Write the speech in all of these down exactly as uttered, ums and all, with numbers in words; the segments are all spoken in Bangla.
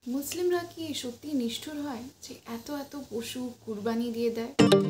মুসলিমরা কি সত্যি নিষ্ঠুর হয় যে এত এত পশু কুরবানি দিয়ে দেয়?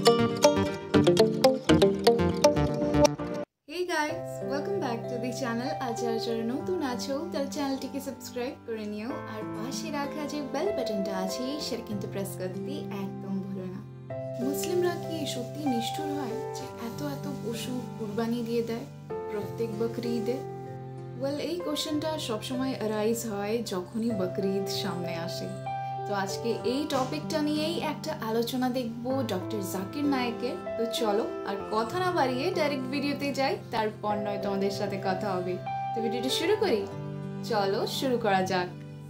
Hey guys, welcome back to the channel. আজ যারা নতুন আছো তার চ্যানেলটিকে সাবস্ক্রাইব করে নিও, আর পাশে রাখা যে বেল বাটনটা আছে সেটা কিন্তু প্রেস করে দিতে একদম ভুলো না। মুসলিমরা কি সত্যি নিষ্ঠুর হয় যে এত এত পশু কুরবানি দিয়ে দেয় প্রত্যেক বকরি ঈদে? ওয়েল, এই কোশ্চেনটা সবসময় অ্যারাইজ হয় যখনই বকরি ঈদ সামনে আসে। তো আজকে এই টপিকটা নিয়েই একটা আলোচনা দেখব ডক্টর জাকির নায়েকের। তো চলো আর কথা না বাড়িয়ে ডাইরেক্ট ভিডিওতে যাই, তারপর নয় তোমাদের সাথে কথা হবে। তো ভিডিওটা শুরু করি, চলো শুরু করা যাক।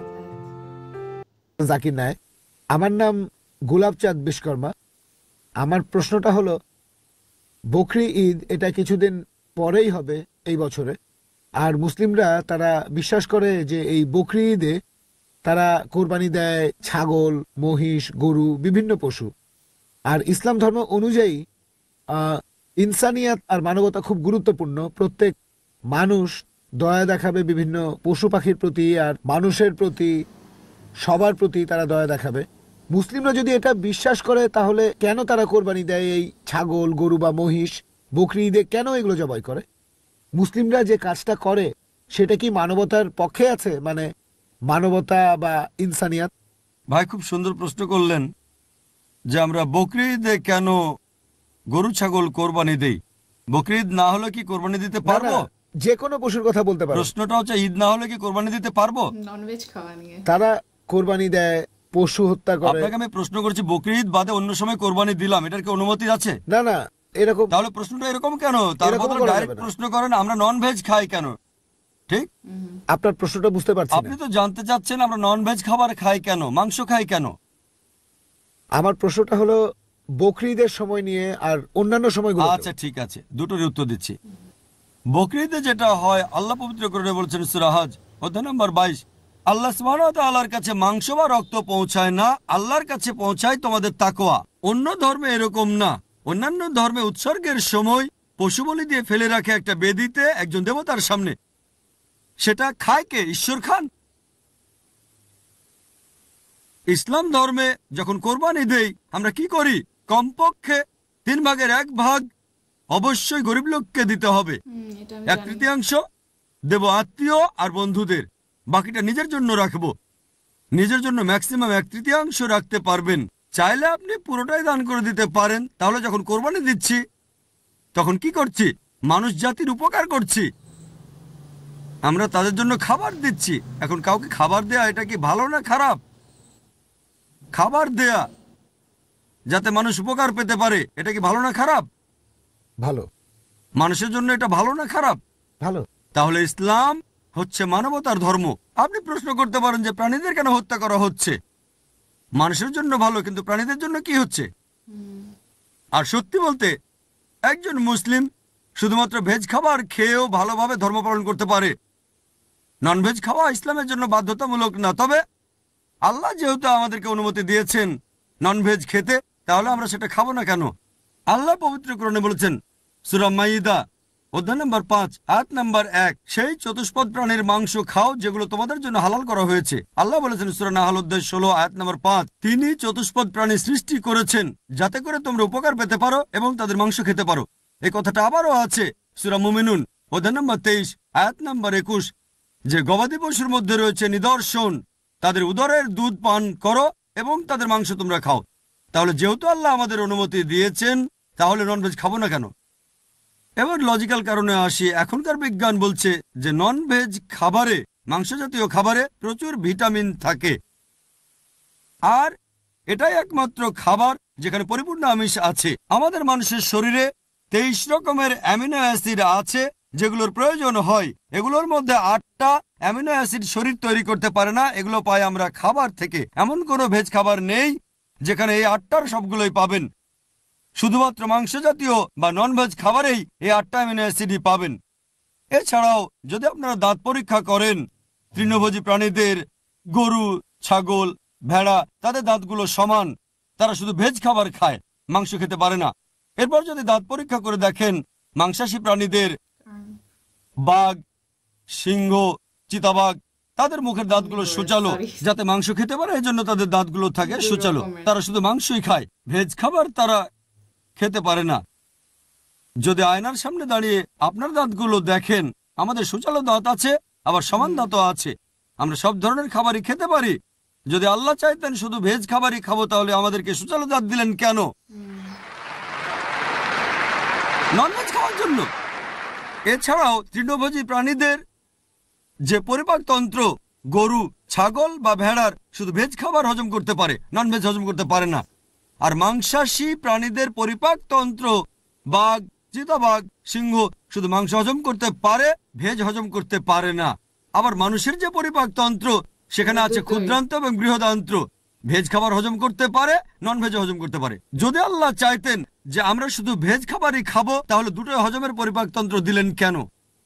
জাকির নায়েক, আমার নাম গোলাপচাঁদ বিশ্বকর্মা। আমার প্রশ্নটা হলো, বকরি ঈদ এটা কিছুদিন পরেই হবে এই বছরে, আর মুসলিমরা তারা বিশ্বাস করে যে এই বকরি ঈদে তারা কোরবানি দেয় ছাগল, মহিষ, গরু, বিভিন্ন পশু। আর ইসলাম ধর্ম অনুযায়ী আহ, ইনসানিয়াত আর মানবতা খুব গুরুত্বপূর্ণ। প্রত্যেক মানুষ দয়া দেখাবে বিভিন্ন পশু পাখির প্রতি, আর মানুষের প্রতি, সবার প্রতি তারা দয়া দেখাবে। মুসলিমরা যদি এটা বিশ্বাস করে তাহলে কেন তারা কোরবানি দেয় এই ছাগল, গরু বা মহিষ? বকরি ঈদে কেন এগুলো জবাই করে? মুসলিমরা যে কাজটা করে সেটা কি মানবতার পক্ষে আছে, মানে মানবতা বা ইনসানিয়াত? ভাই, খুব সুন্দর প্রশ্ন করলেন যে আমরা বকরি ঈদে কেন গরু ছাগল কোরবানি দেই। বকরি ঈদ না হলে কি কোরবানি দিতে না, পারবো? না, যে কোনো পশুর কথা বলতে পারো। প্রশ্নটা হচ্ছে ঈদ না হলে কি কোরবানি দিতে পারবো? ননভেজ খাওয়া নিয়ে তারা কোরবানি দেয়, পশু হত্যা করে। আপনাকে আমি প্রশ্ন করছি, বকরি ঈদ বাদে অন্য সময় কোরবানি দিলাম, এটার কি অনুমতি আছে? না, না, এরকম তাহলে প্রশ্নটা এরকম কেন? তার এরকম বদলে করা ডাইরেক্ট যাবে না। প্রশ্ন করেন আমরা নন ভেজ খাই কেন। ঠিক, আপনার প্রশ্নটা বুঝতে পারছি আপনি না। তো জানতে চাচ্ছেন আমরা নন ভেজ খাবার খাই কেন, মাংস খাই কেন। আমার প্রশ্নটা হলো বকরি ঈদের সময় নিয়ে আর অন্যান্য সময়গুলো। আচ্ছা ঠিক আছে, দুটোরই উত্তর দিচ্ছি। বকরি ঈদে যেটা হয়, আল্লাহ পবিত্র করে বলছেন সূরা হজ অধ্যায় নম্বর বাইশ, আল্লাহ সুবহানাহু ওয়া তাআলার কাছে মাংস বা রক্ত পৌঁছায় না, আল্লাহর কাছে পৌঁছায় তোমাদের তাকওয়া। অন্য ধর্মে এরকম না। অন্যান্য ধর্মে উৎসর্গের সময় পশু বলি দিয়ে ফেলে রাখে একটা বেদিতে একজন দেবতার সামনে। সেটা খায় কে? ঈশ্বর খান। ইসলাম ধর্মে যখন কোরবানি দেই আমরা কি করি? কমপক্ষে তিন ভাগের এক ভাগ অবশ্যই গরিব লোককে দিতে হবে, এটা আমি এক জানি। তৃতীয়াংশ দেব আত্মীয় আর বন্ধুদের, বাকিটা নিজের জন্য রাখবো। নিজের জন্য ম্যাক্সিমাম এক তৃতীয়াংশ রাখতে পারবেন। চাইলে আপনি পুরোটাই দান করে দিতে পারেন। তাহলে যখন কোরবানি দিচ্ছি তখন কি করছি? মানুষ জাতির উপকার করছি। আমরা তাদের জন্য খাবার দিচ্ছি। এখন কাউকে খাবার দেয়া এটা কি ভালো না খারাপ? খাবার দেয়া যাতে মানুষ উপকার পেতে পারে, এটা কি ভালো না খারাপ? ভালো, মানুষের জন্য এটা ভালো না খারাপ? ভালো। তাহলে ইসলাম হচ্ছে মানবতার ধর্ম। আপনি প্রশ্ন করতে পারেন যে প্রাণীদের কেন হত্যা করা হচ্ছে? মানুষের জন্য ভালো, কিন্তু প্রাণীদের জন্য কি হচ্ছে? আর সত্যি বলতে একজন মুসলিম শুধুমাত্র ভেজ খাবার খেয়েও ভালোভাবে ধর্ম পালন করতে পারে। নন ভেজ খাওয়া ইসলামের জন্য বাধ্যতামূলক না। তবে আল্লাহ যেহেতু আমাদেরকে অনুমতি দিয়েছেন নন ভেজ খেতে, তাহলে আমরা সেটা খাবো না কেন? আল্লাহ পবিত্র কোরআনে বলেছেন সূরা মাইদা অধ্যায় নম্বর পাঁচ আয়াত নম্বর এক, সেই চতুষ্পদ প্রাণীর মাংস খাও যেগুলো তোমাদের জন্য হালাল করা হয়েছে। আল্লাহ বলেছেন সূরা নাহল অধ্যায় ষোলো আয়াত নম্বর পাঁচ, তিনি চতুষ্পদ প্রাণী সৃষ্টি করেছেন যাতে করে তোমরা উপকার পেতে পারো এবং তাদের মাংস খেতে পারো। এই কথাটা আবারও আছে সূরা মুমিনুন অধ্যায় নম্বর তেইশ আয়াত নম্বর একুশ, যে গবাদি পশুর মধ্যে রয়েছে নিদর্শন, তাদের উদরের দুধ পান করো এবং তাদের মাংস তোমরা খাও। তাহলে যেহেতু আল্লাহ আমাদের অনুমতি দিয়েছেন, তাহলে ননভেজ খাবো না কেন? এবার লজিক্যাল কারণে আসি। এখনকার বিজ্ঞান বলছে যে নন ভেজ খাবারে, মাংস জাতীয় খাবারে প্রচুর ভিটামিন থাকে, আর এটাই একমাত্র খাবার যেখানে পরিপূর্ণ আমিষ আছে। আমাদের মানুষের শরীরে তেইশ রকমের অ্যামিনো অ্যাসিড আছে যেগুলোর প্রয়োজন হয়। এগুলোর মধ্যে আটটা অ্যামিনো অ্যাসিড শরীর তৈরি করতে পারে না, এগুলো পাই আমরা খাবার থেকে। এমন কোনো ভেজ খাবার নেই যেখানে এই আটটার সবগুলোই পাবেন। শুধুমাত্র মাংস জাতীয় বা নন ভেজ খাবারেই এই আটটা অ্যামিনো অ্যাসিডই পাবেন। এছাড়াও যদি আপনারা দাঁত পরীক্ষা করেন তৃণভোজী প্রাণীদের, গরু, ছাগল, ভেড়া, তাদের দাঁতগুলো সমান। তারা শুধু ভেজ খাবার খায়, মাংস খেতে পারে না। এরপর যদি দাঁত পরীক্ষা করে দেখেন মাংসাশী প্রাণীদের, বাঘ, সিংহ, চিতাবাঘ, তাদের মুখের দাঁতগুলো সুচালো, Sorry. যাতে মাংস খেতে পারে এজন্য তাদের দাঁতগুলো থাকে দুই সুচালো। রকমের। তারা শুধু মাংসই খায়, ভেজ খাবার তারা খেতে পারে না। যদি আয়নার সামনে দাঁড়িয়ে আপনার দাঁতগুলো দেখেন, আমাদের সুচালো দাঁত আছে, আবার সমান দাঁতও আছে। আমরা সব ধরনের খাবারই খেতে পারি। যদি আল্লাহ চাইতেন শুধু ভেজ খাবারই খাবো, তাহলে আমাদেরকে সুচালো দাঁত দিলেন কেন? ননভেজ খাওয়ার জন্য। এছাড়াও তৃণভোজী প্রাণীদের যে পরিপাক তন্ত্র, গরু, ছাগল বা ভেড়ার শুধু ভেজ খাবার হজম করতে পারে, ননভেজ হজম করতে পারে না। আর মাংসাশী প্রাণীদের পরিপাক তন্ত্র, বাঘ, চিতাবাঘ, সিংহ শুধু মাংস হজম করতে পারে, ভেজ হজম করতে পারে না। আবার মানুষের যে পরিপাক তন্ত্র, সেখানে আছে দুটোই। ক্ষুদ্রান্ত এবং বৃহদান্ত্র। ভেজ খাবার হজম করতে পারে, নন ভেজ হজম করতে পারে। যদি আল্লাহ চাইতেন যে আমরা শুধু ভেজ খাবারই খাবো, তাহলে দুটোই হজমের পরিপাক তন্ত্র দিলেন কেন?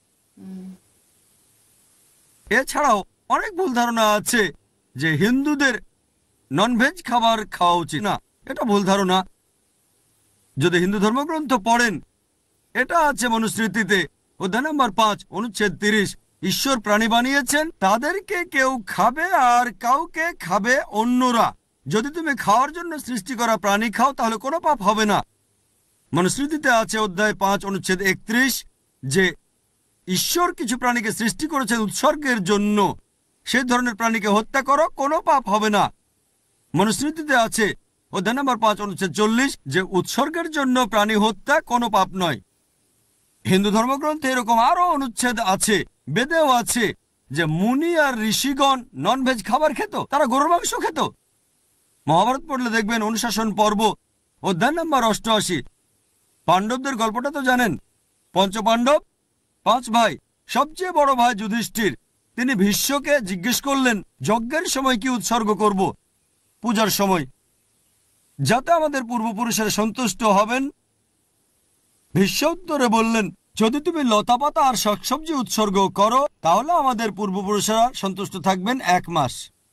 এছাড়াও অনেক ভুল ধারণা আছে যে হিন্দুদের ননভেজ খাবার খাওয়া উচিত না। এটা ভুল ধারণা। যদি হিন্দু ধর্মগ্রন্থ পড়েন, এটা আছে মনুস্মৃতিতে অধ্যায় নম্বর পাঁচ অনুচ্ছেদ তিরিশ। ঈশ্বর প্রাণী বানিয়েছেন, তাদেরকে কেউ খাবে আর কাউকে খাবে অন্যরা। যদি তুমি খাওয়ার জন্য সৃষ্টি করা প্রাণী খাও, তাহলে কোনো পাপ হবে না। মনুস্মৃতিতে আছে অধ্যায় পাঁচ অনুচ্ছেদ একত্রিশ যে ঈশ্বর কিছু প্রাণীকে সৃষ্টি করেছেন উৎসর্গের জন্য। সেই ধরনের প্রাণীকে হত্যা করো, কোনো পাপ হবে না। মনুস্মৃতিতে আছে অধ্যায় নম্বর পাঁচ অনুচ্ছেদ চল্লিশ যে উৎসর্গের জন্য প্রাণী হত্যা কোনো পাপ নয়। হিন্দু ধর্মগ্রন্থে এরকম আরো অনুচ্ছেদ আছে, বেদেও আছে যে মুনি আর ঋষিগণ ননভেজ খাবার খেত, তারা গরুর মাংস খেত। মহাভারত পড়লে দেখবেন অনুশাসন পর্ব অধ্যায় নম্বর অষ্টআশি। পাণ্ডবদের গল্পটা তো জানেন। পঞ্চপাণ্ডব পাঁচ ভাই, সবচেয়ে বড় ভাই যুধিষ্ঠির, তিনি ভীষ্মকে জিজ্ঞেস করলেন যজ্ঞের সময় কি উৎসর্গ করব, পূজার সময়, যাতে আমাদের পূর্বপুরুষেরা সন্তুষ্ট হবেন। ভীষ্ম উত্তরে বললেন, যদি তুমি লতাপাতা আর শাকসবজি উৎসর্গ করো, তাহলে আমাদের পূর্বপুরুষেরা সন্তুষ্ট থাকবেন এক মাস।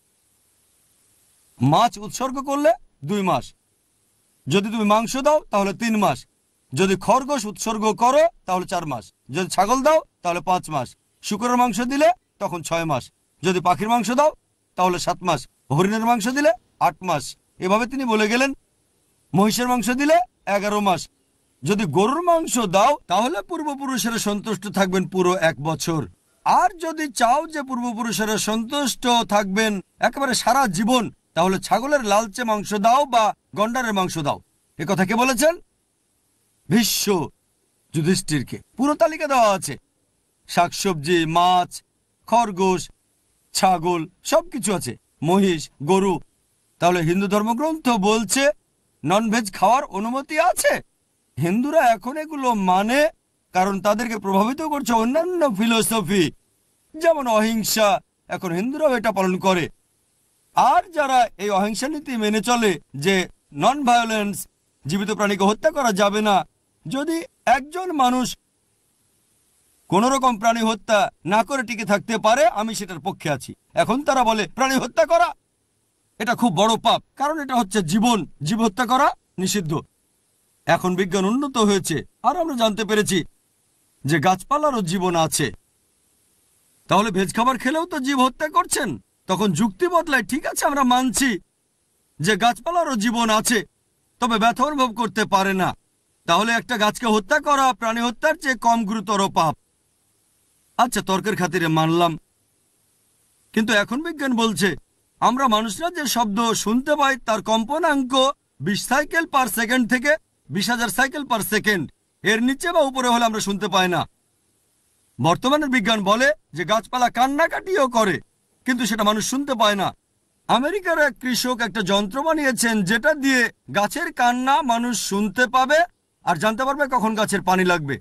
মাছ উৎসর্গ করলে দুই মাস। যদি তুমি মাংস দাও তাহলে তিন মাস। যদি খরগোশ উৎসর্গ করো তাহলে চার মাস। যদি ছাগল দাও তাহলে পাঁচ মাস। শুকরের মাংস দিলে তখন ছয় মাস। যদি পাখির মাংস দাও তাহলে সাত মাস। হরিণের মাংস দিলে আট মাস। এভাবে তিনি বলে গেলেন। মহিষের মাংস দিলে এগারো মাস। যদি গরুর মাংস দাও তাহলে পূর্বপুরুষেরা সন্তুষ্ট থাকবেন পুরো এক বছর। আর যদি চাও যে পূর্বপুরুষেরা সন্তুষ্ট থাকবেন একেবারে সারা জীবন, তাহলে ছাগলের লালচে মাংস দাও বা গন্ডারের মাংস দাও। এ কথা কে বলেছেন? ভীষ্ম যুধিষ্ঠিরকে। পুরো তালিকা দেওয়া আছে, শাকসবজি, মাছ, খরগোশ, ছাগল, সবকিছু আছে, মহিষ, গরু। তাহলে হিন্দু ধর্মগ্রন্থ বলছে ননভেজ খাওয়ার অনুমতি আছে। হিন্দুরা এখন এগুলো মানে কারণ তাদেরকে প্রভাবিত করছে অন্যান্য ফিলোসফি, যেমন অহিংসা। এখন হিন্দুরাও এটা পালন করে। আর যারা এই অহিংসা নীতি মেনে চলে যে নন ভায়োলেন্স, জীবিত প্রাণীকে হত্যা করা যাবে না, যদি একজন মানুষ কোন রকম প্রাণী হত্যা না করে টিকে থাকতে পারে, আমি সেটার পক্ষে আছি। এখন তারা বলে প্রাণী হত্যা করা এটা খুব বড় পাপ, কারণ এটা হচ্ছে জীবন, জীব হত্যা করা নিষিদ্ধ। এখন বিজ্ঞান উন্নত হয়েছে আর আমরা জানতে পেরেছি যে গাছপালারও জীবন আছে। তাহলে ভেজ খাবার খেলেও তো জীব হত্যা করছেন। তখন যুক্তি বদলায়, ঠিক আছে আমরা মানছি যে গাছপালারও জীবন আছে, তবে ব্যথা অনুভব করতে পারে না। তাহলে একটা গাছকে হত্যা করা প্রাণী হত্যার চেয়ে কম গুরুতর পাপ। আচ্ছা, তর্কের খাতিরে মানলাম, কিন্তু এখন বিজ্ঞান বলছে আমরা মানুষরা যে শব্দ শুনতে পাই তার কম্পনাঙ্ক বিশ সাইকেল পার সেকেন্ড থেকে বিশ হাজার সাইকেল পার সেকেন্ড, এর নিচে বা উপরে হলে আমরা শুনতে পাই না। বর্তমানের বিজ্ঞান বলে যে গাছপালা কান্নাকাটিও করে, কিন্তু সেটা মানুষ শুনতে পায় না। আমেরিকার এক কৃষক একটা যন্ত্র বানিয়েছেন যেটা দিয়ে গাছের কান্না মানুষ শুনতে পাবে আর জানতে পারবে কখন গাছের পানি লাগবে।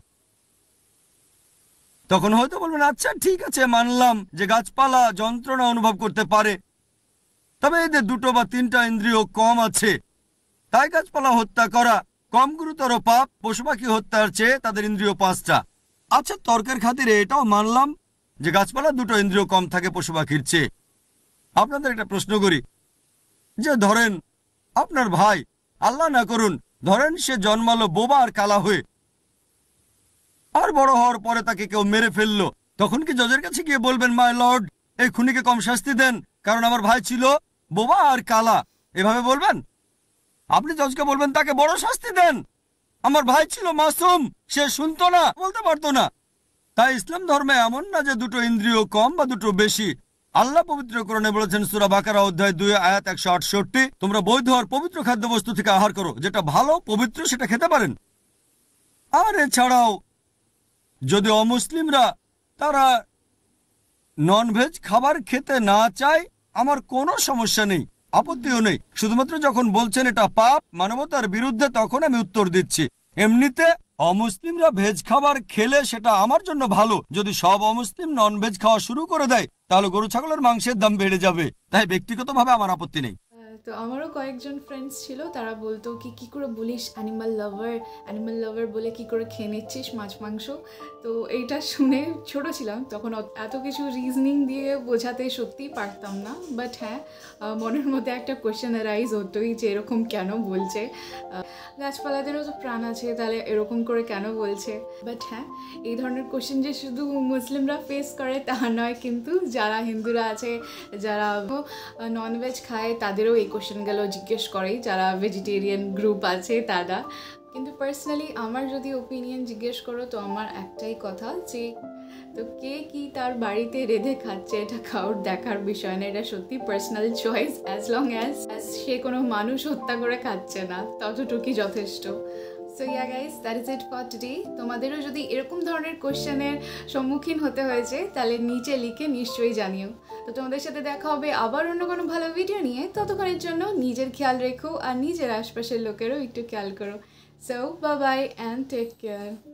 তখন হয়তো বলবেন, আচ্ছা ঠিক আছে, মানলাম যে গাছপালা যন্ত্রণা অনুভব করতে পারে, তবে এদের দুটো বা তিনটা ইন্দ্রিয় কম আছে, তাই গাছপালা হত্যা করা কম গুরুতর পাপ পশু পাখি হত্যার চেয়ে তাদের ইন্দ্রিয় পাঁচটা। আচ্ছা, তর্কের খাতিরে এটাও মানলাম যে গাছপালা দুটো ইন্দ্রিয় কম থাকে পশু পাখির চেয়ে। আপনাদের একটা প্রশ্ন করি, যে ধরেন আপনার ভাই, আল্লাহ না করুন, ধরেন সে জন্মালো বোবা আর কালা হয়ে, আর বড় হওয়ার পরে তাকে কেউ মেরে ফেললো, তখন কি জজের কাছে গিয়ে বলবেন মাই লর্ড এই খুনিকে কম শাস্তি দেন কারণ আমার ভাই ছিল বোবা আর কালা, এভাবে বলবেন? আপনি জজকে বলবেন তাকে বড় শাস্তি দেন, আমার ভাই ছিল মাসুম, সে শুনতো না, বলতে পারতো না। তাই ইসলাম ধর্মে এমন না যে দুটো ইন্দ্রিয় কম বা দুটো বেশি। আল্লাহ পবিত্র কোরআনে বলেছেন সূরা বাকারা অধ্যায় দুই আয়াত একশো আটষট্টি, তোমরা বৈধ আর পবিত্র খাদ্যবস্তু থেকে আহার করো, যেটা ভালো পবিত্র সেটা খেতে পারেন। আর এছাড়াও যদি অমুসলিমরা তারা ননভেজ খাবার খেতে না চায়, আমার কোনো সমস্যা নেই, আপত্তিও নেই। শুধুমাত্র যখন বলছেন এটা পাপ, মানবতার বিরুদ্ধে, তখন আমি উত্তর দিচ্ছি। এমনিতে অমুসলিমরা ভেজ খাবার খেলে সেটা আমার জন্য ভালো। যদি সব অমুসলিম ননভেজ খাওয়া শুরু করে দেয় তাহলে গরু ছাগলের মাংসের দাম বেড়ে যাবে। তাই ব্যক্তিগতভাবে আমার আপত্তি নেই। তো আমারও কয়েকজন ফ্রেন্ডস ছিল, তারা বলতো কি কি করে বলিস অ্যানিমাল লাভার, অ্যানিমাল লাভার বলে কি করে খেয়ে নিচ্ছিস মাছ মাংস। তো এইটা শুনে ছোট ছিলাম তখন, এত কিছু রিজনিং দিয়ে বোঝাতে সত্যিই পারতাম না। বাট হ্যাঁ, মনের মধ্যে একটা কোয়েশ্চেন অ্যারাইজ হতোই যে এরকম কেন বলছে, গাছপালাদেরও তো প্রাণ আছে, তাহলে এরকম করে কেন বলছে। বাট হ্যাঁ, এই ধরনের কোয়েশ্চেন যে শুধু মুসলিমরা ফেস করে তা নয়, কিন্তু যারা হিন্দুরা আছে, যারা ননভেজ খায়, তাদেরও এই কোয়েশ্চেনগুলো জিজ্ঞেস করে, যারা ভেজিটেরিয়ান গ্রুপ আছে তারা। কিন্তু পার্সোনালি আমার যদি ওপিনিয়ন জিজ্ঞেস করো তো আমার একটাই কথা, যে তো কে কি তার বাড়িতে রেঁধে খাচ্ছে এটা কারোর দেখার বিষয় না, এটা সত্যি personal choice. As long as সে কোনো মানুষ হত্যা করে খাচ্ছে না, ততটুকুই যথেষ্ট। So yeah guys, that is it for today. তোমাদেরও যদি এরকম ধরনের কোশ্চেনের সম্মুখীন হতে হয়েছে তাহলে নিচে লিখে নিশ্চয়ই জানিও। তো তোমাদের সাথে দেখা হবে আবার অন্য কোনো ভালো ভিডিও নিয়ে। ততক্ষণের জন্য নিজের খেয়াল রেখো আর নিজের আশপাশের লোকেরও একটু খেয়াল করো। So bye bye and take care.